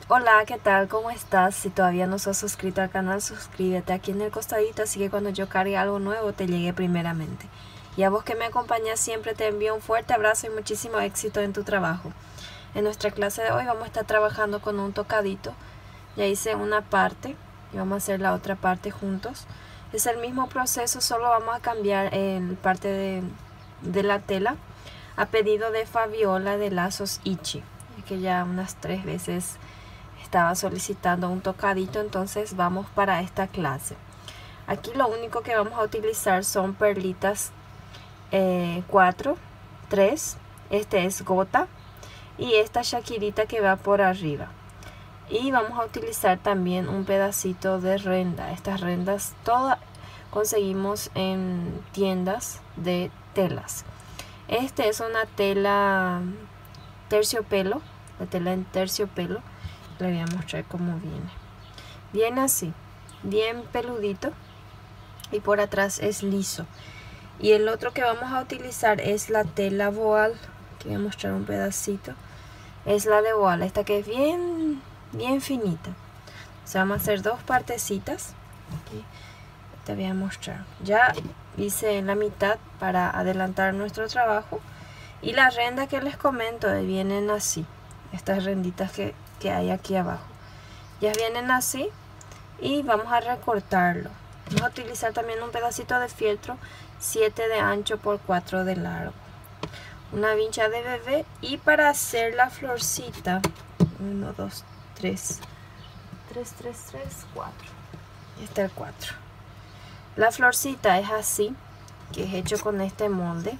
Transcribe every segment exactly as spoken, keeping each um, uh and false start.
Hola, ¿qué tal? ¿Cómo estás? Si todavía no sos suscrito al canal, suscríbete aquí en el costadito, así que cuando yo cargue algo nuevo te llegue primeramente. Y a vos que me acompañas siempre te envío un fuerte abrazo y muchísimo éxito en tu trabajo. En nuestra clase de hoy vamos a estar trabajando con un tocadito. Ya hice una parte y vamos a hacer la otra parte juntos. Es el mismo proceso, solo vamos a cambiar el parte de, de la tela a pedido de Fabiola de Lazos Ichi, que ya unas tres veces estaba solicitando un tocadito, entonces vamos para esta clase. Aquí lo único que vamos a utilizar son perlitas eh, cuatro, tres, este es gota y esta shakirita que va por arriba. Y vamos a utilizar también un pedacito de renda. Estas rendas todas conseguimos en tiendas de telas. Este es una tela terciopelo, la tela en terciopelo. Le voy a mostrar cómo viene. Viene así, bien peludito y por atrás es liso. Y el otro que vamos a utilizar es la tela voal, que voy a mostrar un pedacito. Es la de voal, esta que es bien, bien finita. O sea, vamos a hacer dos partecitas. Aquí te voy a mostrar. Ya hice la mitad para adelantar nuestro trabajo. Y la renda que les comento vienen así. Estas renditas que que hay aquí abajo ya vienen así y vamos a recortarlo. Vamos a utilizar también un pedacito de fieltro siete de ancho por cuatro de largo, una vincha de bebé. Y para hacer la florcita, uno, dos, tres, tres, tres, tres, cuatro, y está el cuatro. La florcita es así, que es hecho con este molde.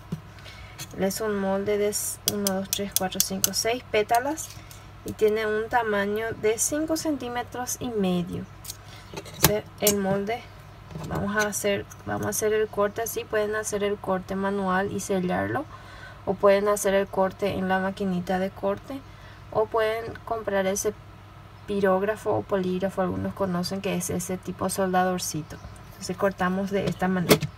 Es un molde de uno, dos, tres, cuatro, cinco, seis pétalas y tiene un tamaño de cinco centímetros y medio. Entonces, el molde vamos a hacer vamos a hacer el corte así. Pueden hacer el corte manual y sellarlo, o pueden hacer el corte en la maquinita de corte, o pueden comprar ese pirógrafo o polígrafo, algunos conocen, que es ese tipo soldadorcito. Entonces cortamos de esta manera.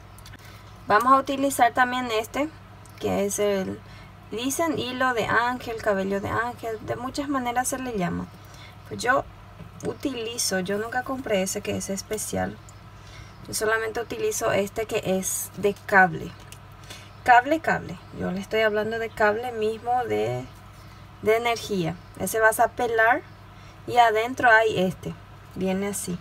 Vamos a utilizar también este, que es el, dicen hilo de ángel, cabello de ángel, de muchas maneras se le llama. Pues yo utilizo, yo nunca compré ese que es especial. Yo solamente utilizo este que es de cable. Cable, cable. Yo le estoy hablando de cable mismo de, de energía. Ese vas a pelar y adentro hay este. Viene así.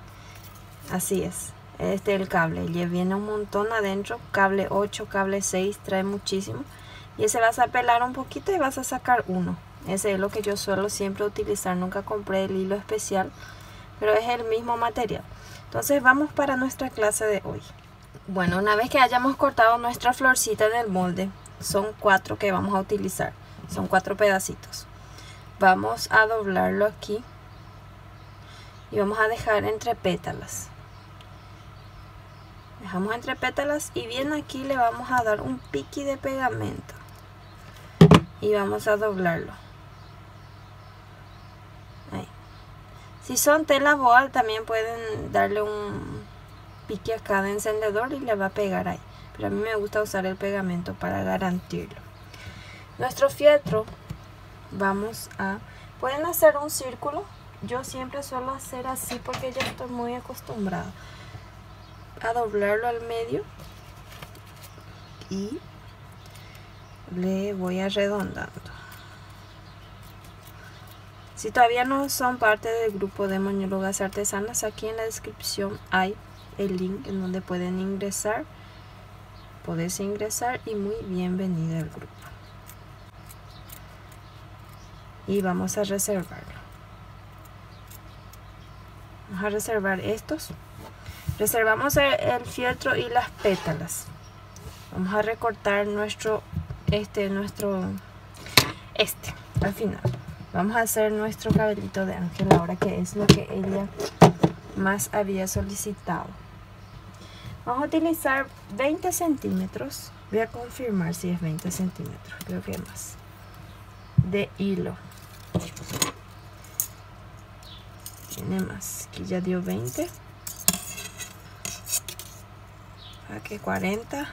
Así es. Este es el cable. Ya viene un montón adentro. Cable ocho, cable seis, trae muchísimo. Y ese vas a pelar un poquito y vas a sacar uno. Ese es lo que yo suelo siempre utilizar. Nunca compré el hilo especial, pero es el mismo material. Entonces vamos para nuestra clase de hoy. Bueno, una vez que hayamos cortado nuestra florcita en el molde, son cuatro que vamos a utilizar. Son cuatro pedacitos. Vamos a doblarlo aquí y vamos a dejar entre pétalas. Dejamos entre pétalas y bien aquí le vamos a dar un piqui de pegamento. Y vamos a doblarlo. Ahí. Si son tela voal también pueden darle un pique acá de encendedor y le va a pegar ahí. Pero a mí me gusta usar el pegamento para garantirlo. Nuestro fieltro vamos a... Pueden hacer un círculo. Yo siempre suelo hacer así porque ya estoy muy acostumbrada a doblarlo al medio. Y le voy arredondando. Si todavía no son parte del grupo de moñólogas artesanas, aquí en la descripción hay el link en donde pueden ingresar. Podés ingresar y muy bienvenida al grupo. Y vamos a reservarlo. Vamos a reservar estos. Reservamos el, el fieltro y las pétalas. Vamos a recortar nuestro este nuestro este al final. Vamos a hacer nuestro cabellito de ángel ahora, que es lo que ella más había solicitado. Vamos a utilizar veinte centímetros. Voy a confirmar si es veinte centímetros, creo que más, de hilo. Tiene más, aquí ya dio veinte. Aquí cuarenta.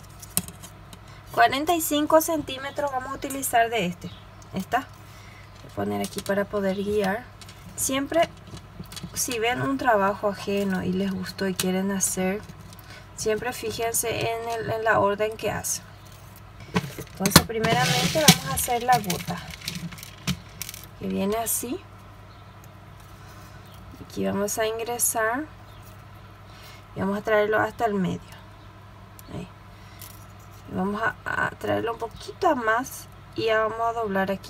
cuarenta y cinco centímetros vamos a utilizar de este. ¿Está? poner aquí para poder guiar. Siempre, si ven un trabajo ajeno y les gustó y quieren hacer, siempre fíjense en, el, en la orden que hacen. Entonces primeramente vamos a hacer la gota, que viene así. Aquí vamos a ingresar y vamos a traerlo hasta el medio. Ahí. Vamos a, a traerlo un poquito más y ya vamos a doblar aquí.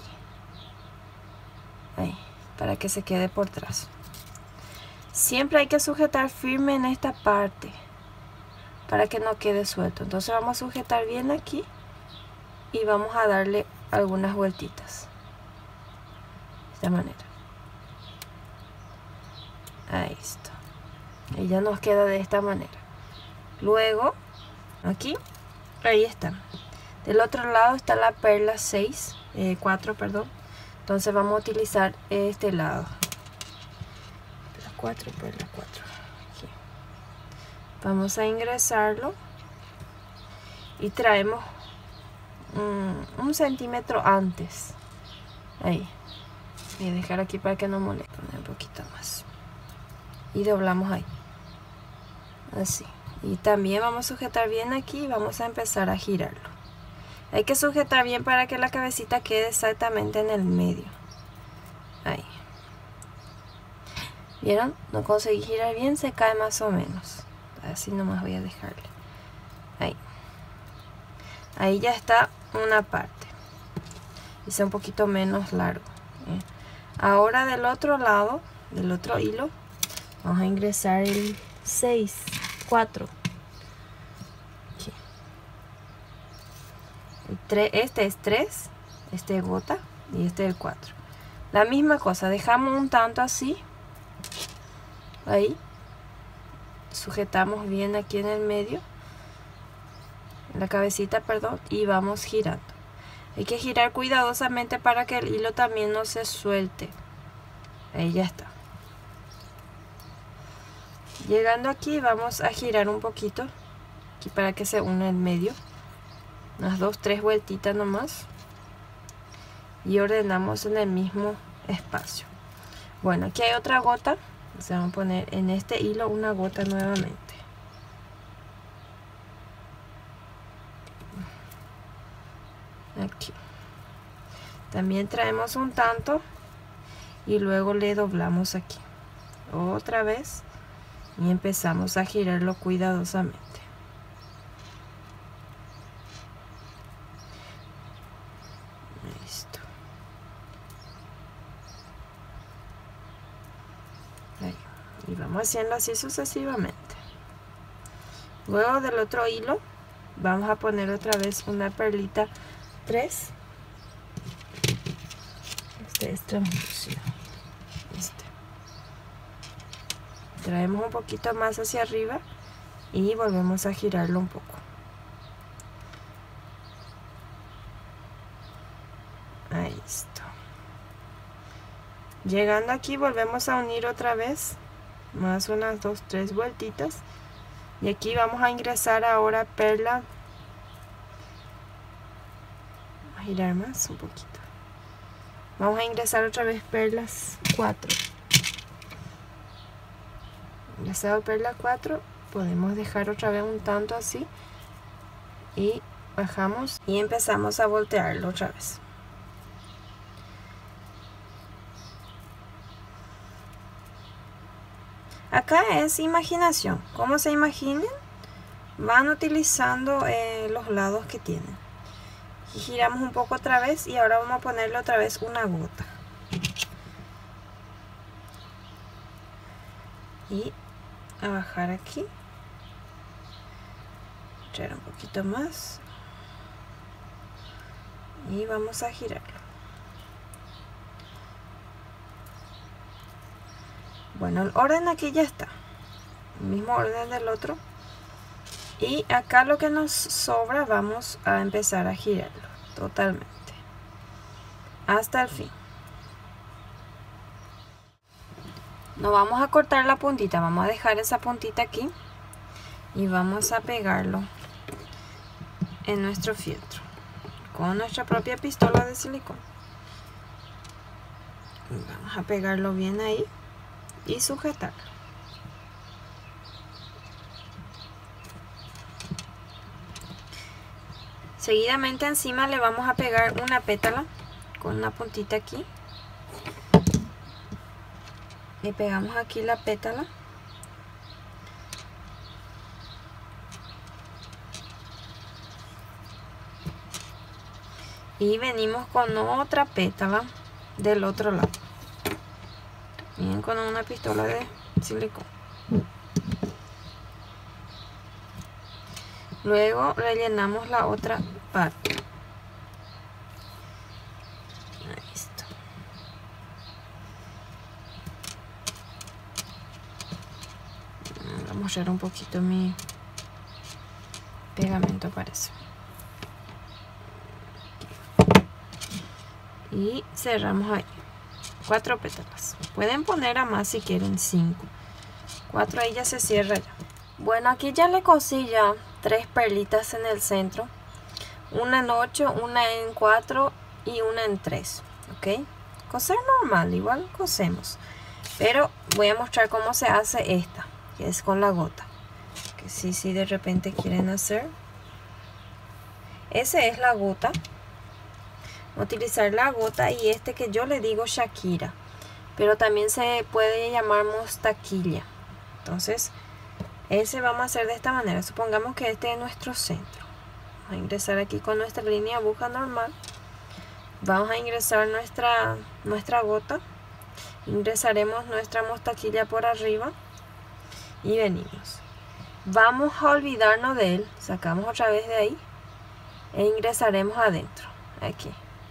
Ahí, para que se quede por atrás. Siempre hay que sujetar firme en esta parte para que no quede suelto. Entonces vamos a sujetar bien aquí y vamos a darle algunas vueltitas de esta manera. Ahí está. Y ya nos queda de esta manera. Luego aquí, ahí está. Del otro lado está la perla seis, eh, cuatro, perdón. Entonces vamos a utilizar este lado. Perla cuatro, perla cuatro. Aquí. Vamos a ingresarlo y traemos un, un centímetro antes. Ahí. Voy a dejar aquí para que no moleste. Poner un poquito más. Y doblamos ahí. Así. Y también vamos a sujetar bien aquí y vamos a empezar a girarlo. Hay que sujetar bien para que la cabecita quede exactamente en el medio. Ahí. ¿Vieron? No conseguí girar bien, se cae más o menos. Así nomás voy a dejarle. Ahí. Ahí ya está una parte. Hice un poquito menos largo. ¿eh? Ahora del otro lado, del otro hilo, vamos a ingresar el seis, cuatro. Aquí. El tres, este es tres, este es gota y este es el cuatro. La misma cosa, dejamos un tanto así. Ahí. Sujetamos bien aquí en el medio. La cabecita, perdón, y vamos girando. Hay que girar cuidadosamente para que el hilo también no se suelte. Ahí ya está. Llegando aquí vamos a girar un poquito aquí para que se una en medio, unas dos, tres vueltitas nomás, y ordenamos en el mismo espacio. Bueno, aquí hay otra gota, se vamos a poner en este hilo una gota nuevamente. Aquí también traemos un tanto y luego le doblamos aquí otra vez y empezamos a girarlo cuidadosamente. Listo. Ahí. Y vamos haciendo así sucesivamente. Luego del otro hilo vamos a poner otra vez una perlita tres. Este es translúcido. Este. Traemos un poquito más hacia arriba y volvemos a girarlo un poco. Ahí está. Llegando aquí volvemos a unir otra vez, más unas dos, tres vueltitas. Y aquí vamos a ingresar ahora perla. Vamos a girar más un poquito. Vamos a ingresar otra vez perlas cuatro. Ingresado perla cuatro, podemos dejar otra vez un tanto así y bajamos y empezamos a voltearlo otra vez. Acá es imaginación, como se imaginen, van utilizando eh, los lados que tienen. Y giramos un poco otra vez y ahora vamos a ponerle otra vez una gota. Y a bajar aquí, echar un poquito más y vamos a girarlo. Bueno, el orden aquí ya está, el mismo orden del otro, y acá lo que nos sobra vamos a empezar a girarlo totalmente hasta el fin. No vamos a cortar la puntita, vamos a dejar esa puntita aquí y vamos a pegarlo en nuestro fieltro con nuestra propia pistola de silicona. Vamos a pegarlo bien ahí y sujetarlo. Seguidamente encima le vamos a pegar una pétala con una puntita aquí. Le pegamos aquí la pétala. Y venimos con otra pétala del otro lado. Bien, con una pistola de silicona. Luego rellenamos la otra parte. Listo. Voy a mostrar un poquito mi pegamento para eso. Y cerramos ahí. Cuatro pétalas. Pueden poner a más si quieren cinco. Cuatro ahí ya se cierra ya. Bueno, aquí ya le cosí ya tres perlitas en el centro. Una en ocho, una en cuatro y una en tres. ¿Ok? Coser normal, igual cosemos. Pero voy a mostrar cómo se hace esta, que es con la gota. Que sí, sí, de repente quieren hacer. Esa es la gota. Utilizar la gota y este que yo le digo Shakira, pero también se puede llamar mostaquilla. Entonces ese vamos a hacer de esta manera. Supongamos que este es nuestro centro. Vamos a ingresar aquí con nuestra línea aguja normal. Vamos a ingresar nuestra nuestra gota, ingresaremos nuestra mostaquilla por arriba y venimos. Vamos a olvidarnos de él, sacamos otra vez de ahí e ingresaremos adentro aquí.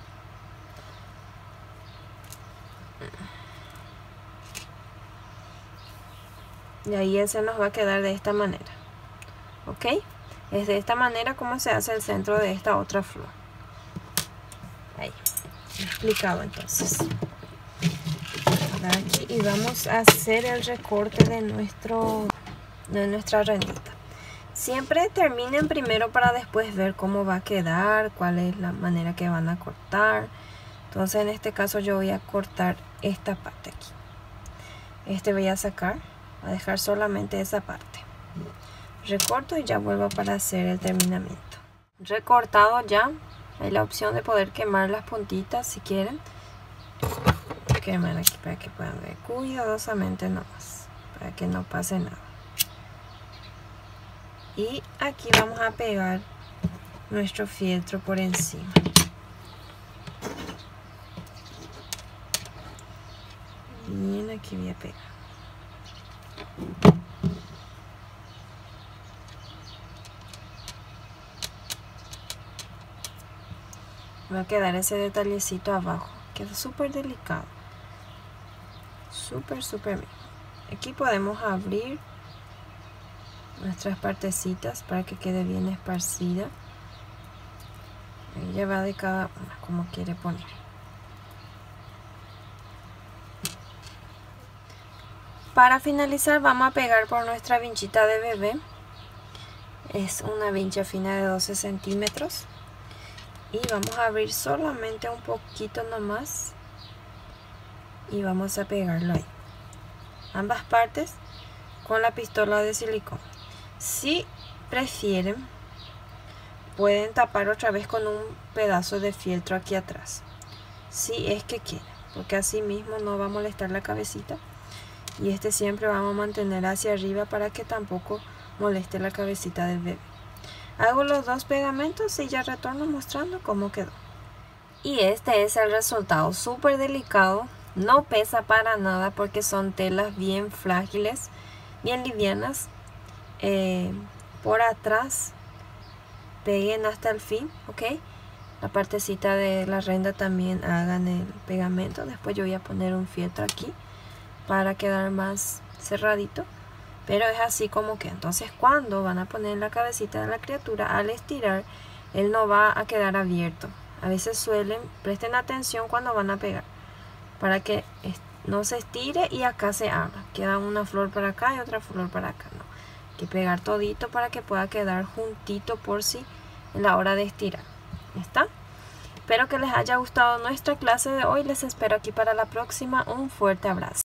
Y ahí ese nos va a quedar de esta manera. ¿Ok? Es de esta manera como se hace el centro de esta otra flor. Ahí. Explicado entonces. Aquí y vamos a hacer el recorte de, nuestro, de nuestra rendita. Siempre terminen primero para después ver cómo va a quedar, cuál es la manera que van a cortar. Entonces en este caso yo voy a cortar esta parte aquí. Este voy a sacar. A dejar solamente esa parte. Recorto y ya vuelvo para hacer el terminamiento. Recortado ya. Hay la opción de poder quemar las puntitas si quieren. Quemar aquí para que puedan ver cuidadosamente nomás, para que no pase nada. Y aquí vamos a pegar nuestro fieltro por encima. Bien, aquí voy a pegar. Va a quedar ese detallecito abajo. Queda súper delicado. Súper, súper bien. Aquí podemos abrir nuestras partecitas para que quede bien esparcida. Ella va de cada una como quiere poner. Para finalizar vamos a pegar por nuestra vinchita de bebé. Es una vincha fina de doce centímetros. Y vamos a abrir solamente un poquito nomás. Y vamos a pegarlo ahí. Ambas partes con la pistola de silicona. Si prefieren, pueden tapar otra vez con un pedazo de fieltro aquí atrás. Si es que quieren. Porque así mismo no va a molestar la cabecita. Y este siempre vamos a mantener hacia arriba para que tampoco moleste la cabecita del bebé. Hago los dos pegamentos y ya retorno mostrando cómo quedó. Y este es el resultado, súper delicado. No pesa para nada porque son telas bien frágiles, bien livianas. Eh, por atrás peguen hasta el fin, ¿ok? La partecita de la renda también hagan el pegamento. Después yo voy a poner un fieltro aquí para quedar más cerradito, pero es así como que entonces cuando van a poner la cabecita de la criatura, al estirar él no va a quedar abierto. A veces suelen, presten atención cuando van a pegar para que no se estire y acá se abra, queda una flor para acá y otra flor para acá. No, hay que pegar todito para que pueda quedar juntito por si en la hora de estirar. ¿Está? Espero que les haya gustado nuestra clase de hoy. Les espero aquí para la próxima. Un fuerte abrazo.